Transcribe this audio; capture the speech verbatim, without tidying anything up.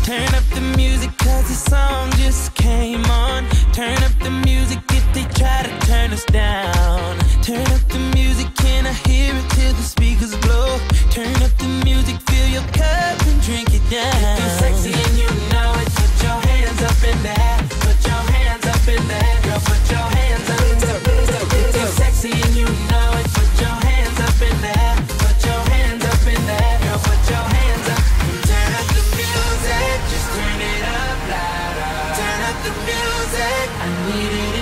Turn up the music cause the song just came on. Turn up the music if they try to turn us down. Turn up the music, can I hear it till the speakers blow? Turn up the music, fill your cup and drink it down. If you're sexy and you know it, put your hands up in the air. Put your hands up in the air, girl, put your hands up in the air. If you're sexy and you know it, put your hands up in the air. Put your hands up in the air, girl, put your hands up. Turn up the music, just turn it up louder. Turn up the music, I need it